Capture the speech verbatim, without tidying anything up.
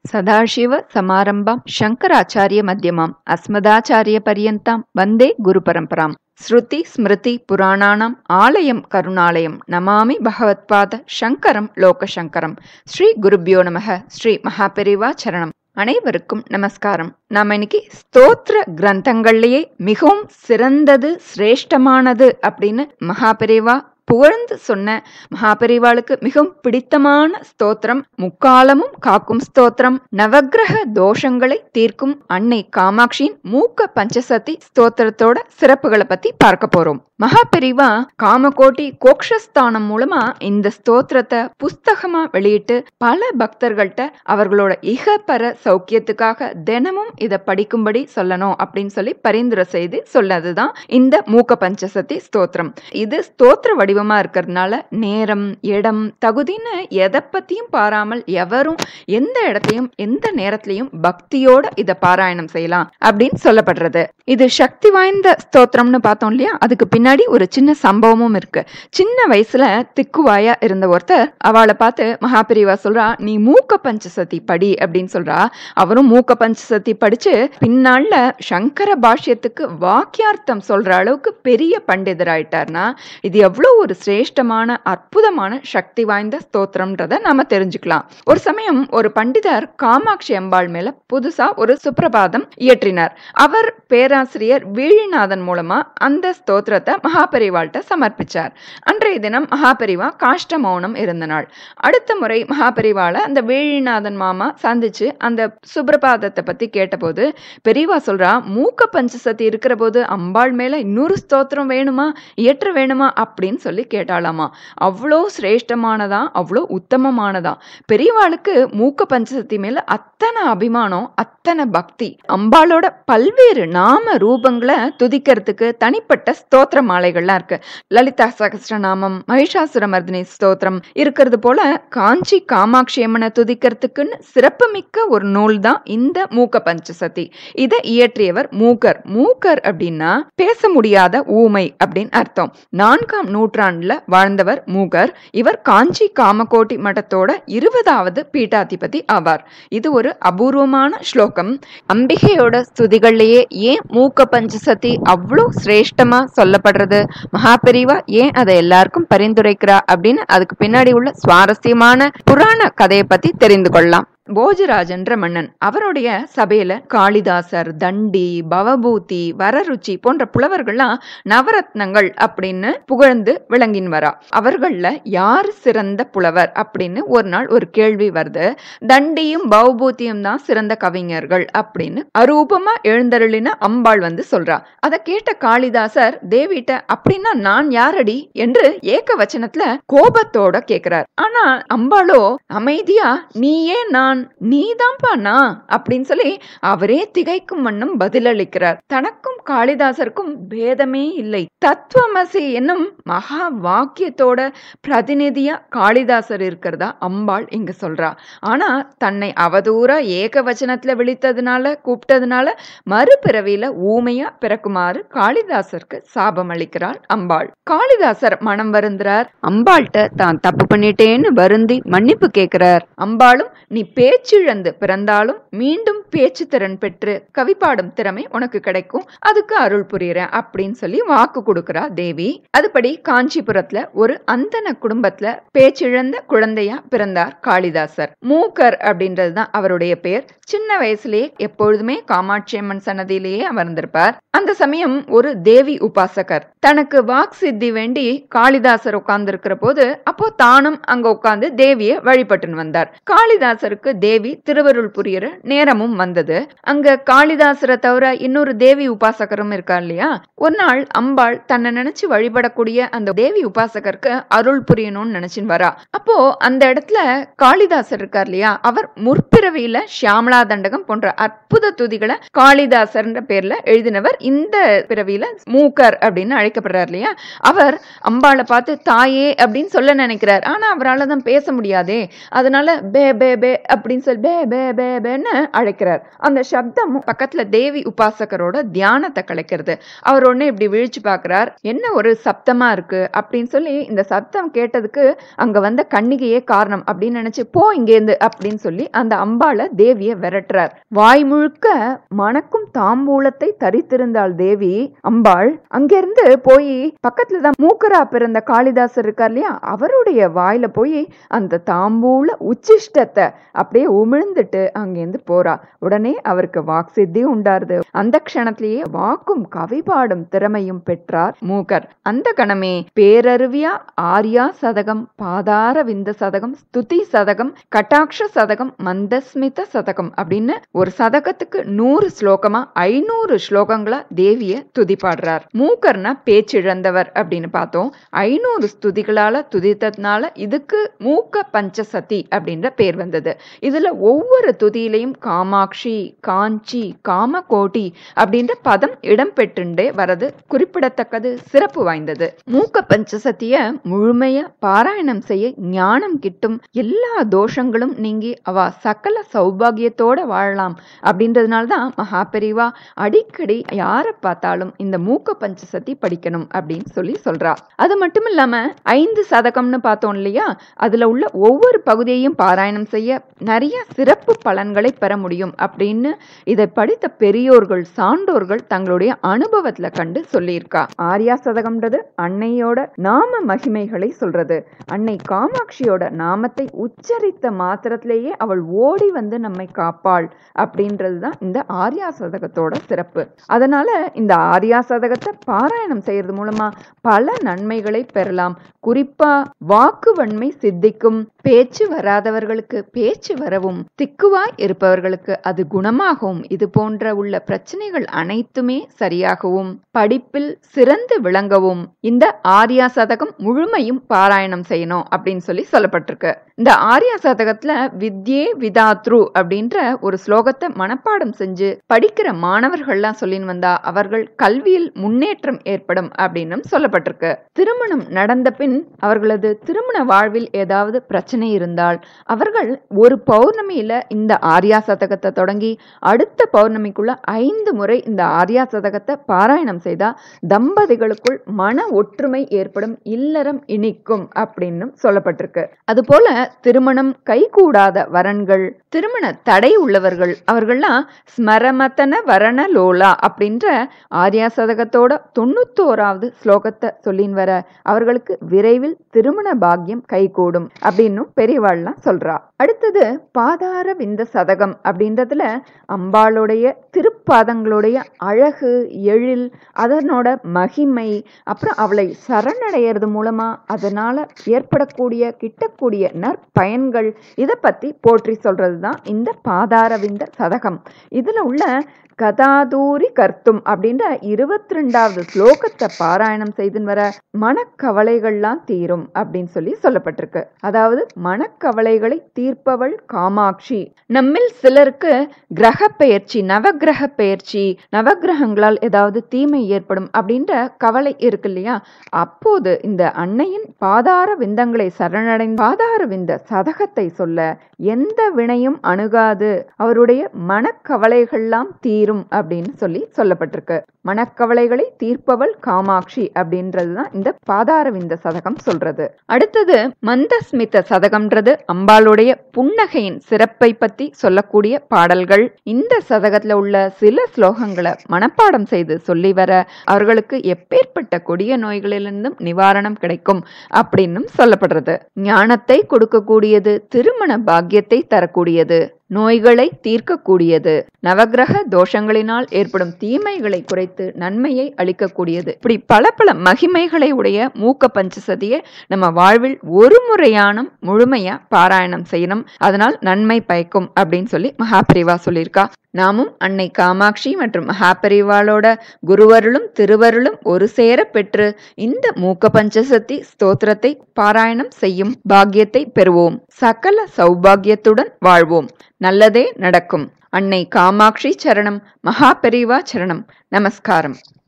சதாசிவ சமாரம்பாம் சங்கராச்சாரிய மத்தியமாம் அஸ்மதாச்சாரிய பரியந்தாம் வந்தே குரு பரம்பராம். ஸ்ருதி ஸ்மிருதி புராணானாம் ஆலயம் கருணாலயம் நமாமி பகவத்பாத சங்கரம் லோகசங்கரம். ஸ்ரீ குருபியோ நமக. ஸ்ரீ மகாபெரிவா சரணம். அனைவருக்கும் நமஸ்காரம். நாம இன்னைக்கு ஸ்தோத்திர கிரந்தங்கள்லயே மிகவும் சிறந்தது சிரேஷ்டமானது அப்படின்னு மகாபெரிவா புகழ்ந்து சொன்ன மகாபெரிவாளுக்கு மிகவும் பிடித்தமான ஸ்தோத்திரம், முக்காலமும் காக்கும் ஸ்தோத்திரம், நவக்கிரக தோஷங்களை தீர்க்கும் அன்னை காமாட்சியின் மூக்க பஞ்சசதி ஸ்தோத்திரத்தோட சிறப்புகளை பத்தி பார்க்க போறோம். மகாபெரிவா காமகோட்டி கோக்ஷஸ்தானம் மூலமா இந்த ஸ்தோத்திரத்தை புஸ்தகமா வெளியிட்டு பல பக்தர்கள்ட்ட அவர்களோட இகப்பர சௌக்கியத்துக்காக தினமும் இதை படிக்கும்படி சொல்லணும் அப்படின்னு சொல்லி பரிந்துரை செய்து சொல்லதுதான் இந்த மூக்க பஞ்சசதி ஸ்தோத்திரம். இது ஸ்தோத்திர வடிவமா இருக்கிறதுனால நேரம் இடம் தகுதின்னு எதை பத்தியும் பாராமல் எவரும் எந்த இடத்தையும் எந்த நேரத்திலையும் பக்தியோட இதை பாராயணம் செய்யலாம் அப்படின்னு சொல்லப்படுறது. இது சக்தி வாய்ந்த ஸ்தோத்திரம்னு பார்த்தோம் இல்லையா, அதுக்கு பின்னாடி ஒரு சின்ன சம்பவமும் இருக்கு. சின்ன வயசுல திக்குவாயா இருந்த ஒருத்தர் அவளை பார்த்து மகாபெரிவா சொல்றா, நீ மூக்க பஞ்சசதி படி அப்படின்னு சொல்றா. அவரும் மூக்க பஞ்சசதி படிச்சு பின்னால சங்கர பாஷ்யத்துக்கு வாக்கியார்த்தம் சொல்ற அளவுக்கு பெரிய பண்டிதராயிட்டார்னா இது எவ்வளவு ஒரு சிரேஷ்டமான அற்புதமான சக்தி வாய்ந்த ஸ்தோத்திரம்ன்றத நாம தெரிஞ்சுக்கலாம். ஒரு சமயம் ஒரு பண்டிதர் காமாட்சி அம்பாள் மேல புதுசா ஒரு சுப்பிரபாதம் இயற்றினார். அவர் பேராசிரியர் வீழிநாதன் மூலமா அந்த ஸ்தோத்திரத்தை மகாபெரிவாள்கிட்ட சமர்ப்பிச்சார். அன்றைய தினம் மகாபெரிவா காஷ்ட மௌனம் இருந்த நாள். அடுத்த முறை மகாபெரிவாளை அந்த வீழிநாதன் மாமா சந்திச்சு அந்த சுப்பிரபாதத்தை பத்தி கேட்டபோது பெரியவா சொல்றா, மூக்க பஞ்சசதி இருக்கிற போது அம்பாள் மேல இன்னொரு ஸ்தோத்திரம் வேணுமா, இயற்ற வேணுமா அப்படின்னு சொல்லி கேட்டாலாமா. அவ்வளோ சிரேஷ்டமானதா, அவ்வளோ உத்தமமானதா. பெரியவாளுக்கு மூக்க பஞ்சசதி மேல அத்தனை அபிமானம், அத்தனை பக்தி. அம்பாளோட பல்வேறு நாம ரூபங்களை துதிக்கிறதுக்கு தனிப்பட்ட ஸ்தோத்திர மாலைகள்லாம் இருக்கு. லலிதா சகஸ்ரநாமம், மகிஷாசுரமர்தினி ஸ்தோத்திரம் இருக்கிறது போல காஞ்சி காமாட்சி அம்மனை துதிக்கிறதுக்குன்னு சிறப்புமிக்க ஒரு நூல் தான் இந்த மூக்க பஞ்சசதி. இதை இயற்றியவர் மூக்கர். மூக்கர் அப்படின்னா பேச முடியாத ஊமை அப்படின்னு அர்த்தம். நான்காம் நூற்றாண்டுல வாழ்ந்தவர் மூக்கர். இவர் காஞ்சி காமகோட்டி மடத்தோட இருபதாவது பீட்டாதிபதி ஆவார். இது ஒரு அபூர்வமான ஸ்லோகம். அம்பிகையோட ஸ்துதிகள்லயே ஏன் மூக்க பஞ்சசதி அவ்வளோ சிரேஷ்டமா சொல்லப்படுறது, மகாபெரிவா ஏன் அதை எல்லாருக்கும் பரிந்துரைக்கிறா அப்படின்னு அதுக்கு பின்னாடி உள்ள சுவாரஸ்யமான புராண கதையை பத்தி தெரிந்து கொள்ளலாம். போஜராஜன்ற மன்னன், அவருடைய சபையில காளிதாசர், தண்டி, பவபூதி, வரருச்சி போன்ற புலவர்கள்லாம் நவரத்னங்கள் அப்படின்னு புகழ்ந்து விளங்கின் வரா. அவர்கள்ல யார் சிறந்த புலவர் அப்படின்னு ஒரு நாள் ஒரு கேள்வி வருது. தண்டியும் பவபூத்தியும் தான் சிறந்த கவிஞர்கள் அப்படின்னு அரூபமா எழுந்தருளின அம்பாள் வந்து சொல்றா. அதை கேட்ட காளிதாசர் தேவிட்ட, அப்படின்னா நான் யாரடி என்று ஏக வச்சனத்துல கோபத்தோட கேட்கிறார். ஆனா அம்பாளோ அமைதியா, நீயே நான், நீதான்பா நான் அப்படின்னு சொல்லி அவரே திகைக்கும் வண்ணம் பதிலளிக்கிறார். தனக்கும் காளிதாசருக்கும் பேதமே இல்லை. தத்துவமசி என்னும் மகா வாக்கியத்தோட பிரதிநிதியா காளிதாசர் இருக்கிறதா அம்பாள் இங்க சொல்றா. ஆனா தன்னை அவதூற ஏக வச்சனத்துல விழித்ததுனால கூப்பிட்டதுனால மறுபிறவியில ஊமையா பிறக்குமாறு காளிதாசருக்கு சாபம் அளிக்கிறாள் அம்பாள். காளிதாசர் மனம் வருந்துறார். அம்பாள்கிட்ட தான் தப்பு பண்ணிட்டேன்னு வருந்தி மன்னிப்பு கேட்கிறார். அம்பாளும், நீ பேச்சிழந்து பிறந்தாலும் மீண்டும் பேச்சு திறன் பெற்று கவிப்பாடும் திறமை உனக்கு கிடைக்கும், அதுக்கு அருள் புரியுறேன் அப்படின்னு சொல்லி வாக்கு கொடுக்கிறா தேவி. அதுபடி காஞ்சிபுரத்துல ஒரு அந்தன குடும்பத்துல பேச்சிழந்த குழந்தையா பிறந்தார் காளிதாசர். மூக்கர் அப்படின்றதுதான் அவருடைய பேர். சின்ன வயசுலயே எப்பொழுதுமே காமாட்சி அம்மன் சன்னதியிலேயே அமர்ந்திருப்பார். அந்த சமயம் ஒரு தேவி உபாசகர் தனக்கு வாக் சித்தி வேண்டி காளிதாசர் உட்கார்ந்து இருக்கிற போது அப்போ தானும் அங்க உட்கார்ந்து தேவிய வழிபட்டுன்னு வந்தார். காளிதாசருக்கு தேவி திருவருள் புரியுற நேரமும் வந்தது. அங்க காளிதாசரை தவிர இன்னொரு தேவி உபாசகரும் இருக்கா இல்லையா. ஒரு நாள் அம்பாள் தன்னை நினைச்சு வழிபடக்கூடிய அந்த தேவி உபாசகருக்கு அருள் புரியணும்னு நினைச்சுன்னு வரா. அப்போ அந்த இடத்துல காளிதாசர் இருக்கார் இல்லையா, அவர் முற்பிறவியில ஷியாமலா தண்டகம் போன்ற அற்புத துதிகளை காளிதாசர் பேர்ல எழுதினவர். இந்த பிறவியில மூக்கர் அப்படின்னு அழைக்கப்படுறார் இல்லையா. அவர் அம்பாளை பார்த்து தாயே அப்படின்னு சொல்ல நினைக்கிறார். ஆனா அவரால் தான் பேச முடியாதே, அதனால பே பே பே அப்படின்னு சொல்லி பே பே பே பேன்னு அழைக்கிறார். படிக்கிறார். அந்த சப்தம் பக்கத்துல தேவி உபாசகரோட தியானத்தை கலைக்கிறது. அவர் உடனே இப்படி விழிச்சு பாக்குறார், என்ன ஒரு சப்தமா இருக்கு அப்படின்னு சொல்லி. இந்த சப்தம் கேட்டதுக்கு அங்க வந்த கன்னிகையே காரணம் அப்படின்னு நினைச்சு, போ இங்கேந்து அப்படின்னு சொல்லி அந்த அம்பாளை தேவிய விரட்டுறார். வாய் முழுக்க மணக்கும் தாம்பூலத்தை தரித்திருந்தாள் தேவி அம்பாள். அங்கிருந்து போய் பக்கத்துலதான் மூக்கரா பிறந்த காளிதாசர் இருக்கார் இல்லையா, அவருடைய வாயில போய் அந்த தாம்பூல உச்சிஷ்டத்தை அப்படியே உமிழ்ந்துட்டு அங்கிருந்து போறா. உடனே அவருக்கு வாக்கு சித்தி உண்டாருது. அந்த க்ஷணத்திலேயே வாக்கும் கவிபாடும் திறமையும் பெற்றார் மூக்கர். அந்த கணமே பேரருவியா ஆர்யா சதகம், பாதார விந்த சதகம், ஸ்துதி சதகம், கட்டாட்ச சதகம், மந்தஸ்மித சதகம் அப்படின்னு ஒரு சதகத்துக்கு நூறு ஸ்லோகமா ஐநூறு ஸ்லோகங்களா தேவிய துதி பாடுறார். மூக்கர்னா பேச்சிழந்தவர் அப்படின்னு பார்த்தோம். ஐநூறு ஸ்துதிகளால துதித்ததுனால இதுக்கு மூக்க பஞ்சசதி அப்படின்ற பேர் வந்தது. இதுல ஒவ்வொரு துதியிலையும் காமாட்சி, காஞ்சி, காமகோட்டி அப்படின்ற பதம் இடம்பெற்றுண்டே வரது குறிப்பிடத்தக்கது, சிறப்பு வாய்ந்தது. மூக்க பஞ்சசத்திய முழுமைய பாராயணம் செய்ய ஞானம் கிட்டும், எல்லா தோஷங்களும் நீங்கி அவ சகல சௌபாகியத்தோட வாழலாம் அப்படின்றதுனால்தான் மகாபெரிவா அடிக்கடி யார பார்த்தாலும் இந்த மூக்க பஞ்சசதி படிக்கணும் அப்படின்னு சொல்லி சொல்றா. அது மட்டும் இல்லாம ஐந்து சதகம்னு பார்த்தோம் இல்லையா, அதுல உள்ள ஒவ்வொரு பகுதியையும் பாராயணம் செய்ய நிறைய சிறப்பு பலன்களை பெற முடியும் அப்படின்னு இதை படித்த பெரியோர்கள் சான்றோர்கள் தங்களுடைய அனுபவத்துல கண்டு சொல்லியிருக்கா. ஆர்யா சதகம்ன்றது அன்னையோட நாம மகிமைகளை சொல்றது. அன்னை காமாட்சியோட நாமத்தை உச்சரித்த மாத்திரத்திலேயே அவள் ஓடி வந்து நம்மை காப்பாள் அப்படின்றதுதான் இந்த ஆர்யா சதகத்தோட சிறப்பு. அதனால இந்த ஆர்யா சதகத்தை பாராயணம் செய்யறது மூலமா பல நன்மைகளை பெறலாம். குறிப்பா வாக்கு வன்மை சித்திக்கும், பேச்சு வராதவர்களுக்கு பேச்சு வரவும், திக்குவாய் இருப்பவர்களுக்கு அது குணமாகவும், இது போன்ற உள்ள பிரச்சனைகள் அனைத்துமே சரியாகவும், படிப்பில் சிறந்து விளங்கவும் இந்த ஆர்யா சதகம் முழுமையும் பாராயணம் செய்யணும் அப்படின்னு சொல்லி சொல்லப்பட்டிருக்கு. இந்த ஆர்யா சதகத்துல வித்யே விதாத்ரு அப்படின்ற ஒரு ஸ்லோகத்தை மனப்பாடம் செஞ்சு படிக்கிற மாணவர்கள்லாம் சொல்லின்னு வந்தா அவர்கள் கல்வியில் முன்னேற்றம் ஏற்படும் அப்படின்னு சொல்லப்பட்டிருக்கு. திருமணம் நடந்த பின் அவர்களது திருமண வாழ்வில் ஏதாவது பிரச்சனை இருந்தால் அவர்கள் ஒரு பௌர்ணமியில இந்த ஆர்யா சதகத்தை தொடங்கி அடுத்த பௌர்ணமிக்குள்ள ஐந்து முறை இந்த ஆர்யா சதகத்தை பாராயணம் செய்தா தம்பதிகளுக்குள் மன ஒற்றுமை ஏற்படும், இல்லறம் இனிக்கும் அப்படின்னு சொல்லப்பட்டிருக்கு. அது போல திருமணம் கைகூடாத வரன்கள், திருமண தடை உள்ளவர்கள் அவர்கள்லாம் ஸ்மரமதன வரண லோலா அப்படின்ற ஆர்யா சதகத்தோட தொண்ணூத்தோராவது ஸ்லோகத்தை சொல்லின் வர அவர்களுக்கு விரைவில் திருமண பாக்கியம் கைகூடும் அப்படின்னு பெரியவாள்லாம் சொல்றா. அடுத்தது பாதார விந்த சதகம் அப்படின்றதுல அம்பாளுடைய திருப்பாதங்களுடைய அழகு, எழில், அதனோட மகிமை, அப்புறம் அவளை சரணடைகிறது மூலமா அதனால ஏற்படக்கூடிய கிட்டக்கூடிய நற்பயன்கள், இதை பத்தி போற்றி சொல்றதுதான் இந்த பாதார விந்த சதகம். இதுல உள்ள கதாதூரி கர்த்தும் அப்படின்ற இருபத்தி ரெண்டாவது ஸ்லோகத்தை பாராயணம் செய்துன்னு வர மனக்கவலைகள்லாம் தீரும் அப்படின்னு சொல்லி சொல்லப்பட்டிருக்கு. அதாவது மனக்கவலைகளை தீர்ப்பவள் காமாட்சி. நம்மில் சிலருக்கு கிரக பெயர்ச்சி, நவகிரக பெயர்ச்சி, நவகிரகங்களால் ஏதாவது தீமை ஏற்படும் அப்படின்ற கவலை இருக்கு இல்லையா, அப்போது இந்த அன்னையின் பாதார விந்தங்களை சரணடைந்த பாதார விந்த சதகத்தை சொல்ல எந்த வினையும் அணுகாது, அவருடைய மனக்கவலைகள்லாம் தீரும் அப்படின்னு சொல்லி சொல்லப்பட்டிருக்கு. மனக்கவலைகளை தீர்ப்பவள் காமாட்சி அப்படின்றதுதான் இந்த பாதாரவிந்த சதகம் சொல்றது. அடுத்தது மந்தஸ்மித சதகம்ன்றது அம்பாளுடைய புன்னகையின் சிறப்பை பத்தி சொல்லக்கூடிய பாடல்கள். இந்த சதகத்துல உள்ள சில ஸ்லோகங்களை மனப்பாடம் செய்து சொல்லி வர அவர்களுக்கு எப்பேற்பட்ட கொடிய நோய்களிலிருந்தும் நிவாரணம் கிடைக்கும் அப்படின்னு சொல்லப்படுறது. ஞானத்தை கொடுக்கக்கூடியது, திருமண பாக்கியத்தை தரக்கூடியது, நோய்களை தீர்க்கக்கூடியது, நவகிரக தோஷங்களினால் ஏற்படும் தீமைகளை குறைத்து நன்மையை அளிக்கக்கூடியது. இப்படி பல பல மகிமைகளை உடைய மூக்க பஞ்சசதியை நம்ம வாழ்வில் ஒரு முறையான முழுமையா பாராயணம் செய்யணும். அதனால் நன்மை பயக்கும் அப்படின்னு சொல்லி மகாபெரிவா சொல்லியிருக்கா. நாமும் அன்னை காமாட்சி மற்றும் மகாபெரிவாளோட குருவருளும் திருவருளும் ஒரு சேர பெற்று இந்த மூக்க பஞ்சசதி ஸ்தோத்திரத்தை பாராயணம் செய்யும் பாக்கியத்தை பெறுவோம். சகல சௌபாகியத்துடன் வாழ்வோம். நல்லதே நடக்கும். அன்னை காமாட்சி சரணம், மகாபெரிவா சரணம். நமஸ்காரம்.